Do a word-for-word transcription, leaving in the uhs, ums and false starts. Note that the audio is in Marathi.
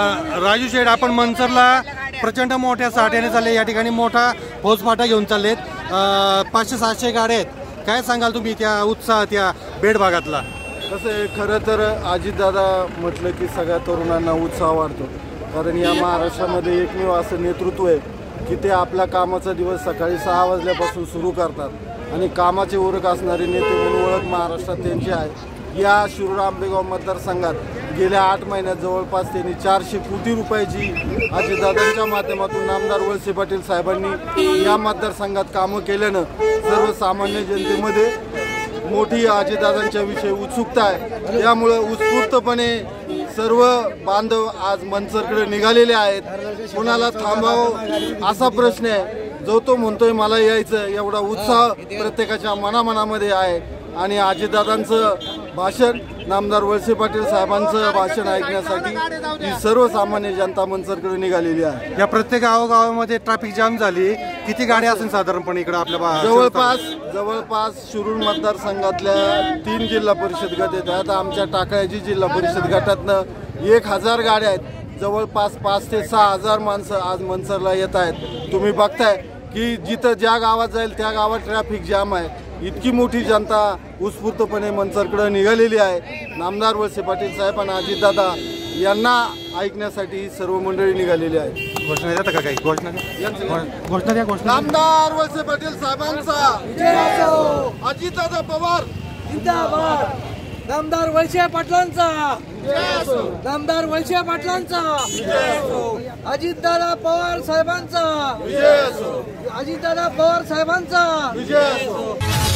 राजू शेठ, आपण मनसरला प्रचंड मोठ्या साठ्याने चालले, या ठिकाणी मोठा फौजफाटा घेऊन चाललेत, पाचशे सातशे गाड्या आहेत. काय सांगाल तुम्ही त्या उत्साह त्या बेड भागातला? कसं आहे, खरं तर अजितदादा म्हटलं की सगळ्या तरुणांना उत्साह वाढतो, कारण या महाराष्ट्रामध्ये एकमेव असं नेतृत्व आहे की ते आपल्या कामाचा दिवस सकाळी सहा वाजल्यापासून सुरू करतात आणि कामाचे उरक असणारे नेते म्हणून ओळख महाराष्ट्रात त्यांची आहे. या शिरूर आंबेगाव मतदारसंघात गेल्या आठ महिन्यात जवळपास त्यांनी चारशे कोटी रुपयाची अजितदादांच्या माध्यमातून नामदार वळसे पाटील साहेबांनी या मतदारसंघात कामं केल्यानं सर्वसामान्य जनतेमध्ये मोठी अजितदादांच्या विषयी उत्सुकता आहे. त्यामुळं उत्स्फूर्तपणे सर्व बांधव आज मनसरकडे निघालेले आहेत. कुणाला थांबावं असा प्रश्न आहे, जो तो म्हणतोय मला यायचं, एवढा उत्साह प्रत्येकाच्या मनामनामध्ये आहे. आणि अजितदादांचं भाषण, नामदार वळसे पाटील साहेबांचं भाषण ऐकण्यासाठी ही सर्वसामान्य जनता मनसरकडे निघालेली आहे. या प्रत्येक गावोगावामध्ये ट्रॅफिक जाम झाली, किती गाड्या असेल साधारणपणे इकडे आपल्या? जवळपास जवळपास शिरूर मतदारसंघातल्या तीन जिल्हा परिषद गट आहेत. आमच्या टाकळ्याची जिल्हा परिषद गटातनं एक हजार गाड्या आहेत. जवळपास पाच ते सहा हजार माणसं आज मनसरला येत आहेत. तुम्ही बघताय की जिथं ज्या गावात जाईल त्या गावात ट्रॅफिक जाम आहे. इतकी मोठी जनता उत्स्फूर्तपणे मनसरकडे निघालेली आहे. नामदार वळसे पाटील साहेब आणि अजितदादा यांना ऐकण्यासाठी सर्व मंडळी निघालेली आहे. घोषणा देता का काही? घोषणा घोषणा द्या. घोषणा. नामदार वळसे पाटील साहेबांचा, अजितदादा पवार जिंदाबाद, नामदार वळसे पाटलांचा, नामदार वळसे पाटलांचा, अजितदादा पवार साहेबांचा, अजितदादा पवार साहेबांचा.